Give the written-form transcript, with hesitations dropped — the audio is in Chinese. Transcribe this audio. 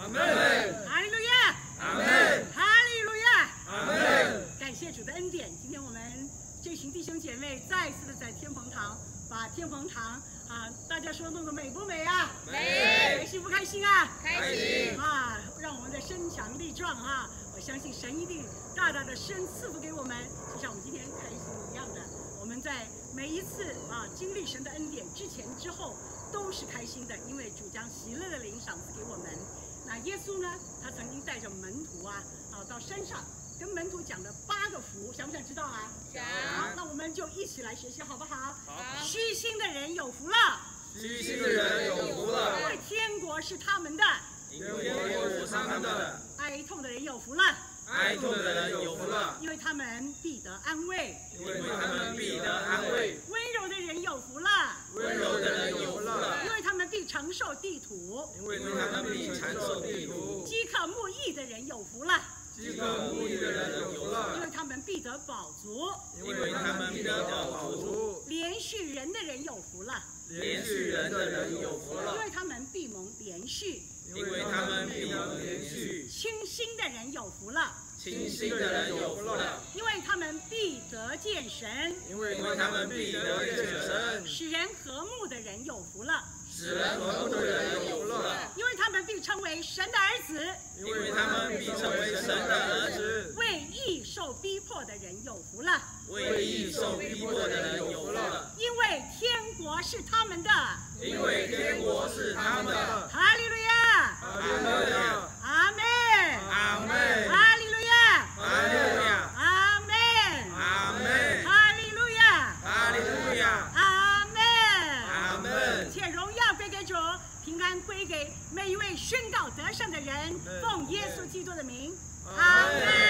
阿门。 哈利路亚， 阿门。 哈利路亚， 阿门。 感谢主的恩典，今天我们这群弟兄姐妹再次的在天蓬堂，把天蓬堂大家说弄得美不美啊？ 美。 开心不开心啊？ 开心啊！让我们的身强力壮哈！我相信神一定大大的赐福给我们，就像我们今天开心一样的。我们在每一次经历神的恩典之前之后都是开心的，因为主将喜乐的灵赏赐给我们。那耶稣呢，他曾经带着门徒到山上，跟门徒讲了8个福，想不想知道啊？ 想。 好，那我们就一起来学习，好不好？ 好。 虚心的人有福了， 虚心的人有福了， 因为天国是他们的； 因为天国是他们的。 哀痛的人有福了， 哀痛的人有福了， 因为他们必得安慰； 因为他们必得安慰。 温柔的人有福了， 温柔的人有福了， 因为他们必承受地土； 因为他们必承受地土。 饥渴慕义的人有福了， 饥渴慕义的人有福了， 因为他们必得饱足； 因为他们必得饱足。 连续人的人有福了， 连续人的人有福了， 因为他们必蒙连续； 因为他们必蒙连续。 清心的人有福了， 清心的人有福了， 因为他们必得见神； 因为他们必得见神。 使人和睦的人有福了， 使人和睦的人有福了， 因为他们必称为神的儿子； 因为他们必成为神的儿子。 为义受逼迫的人有福了， 为义受逼迫的人有福了， 因为天国是他们的。 因为天国是他们的。 哈利路亚， 哈利路亚， 阿门， 阿门， 哈利路亚， 哈利路亚， 阿门， 阿门， 哈利路亚， 哈利路亚， 阿门， 阿门。 且荣耀归给主，平安归给每一位宣告得胜的人，奉耶稣基督的名，阿门。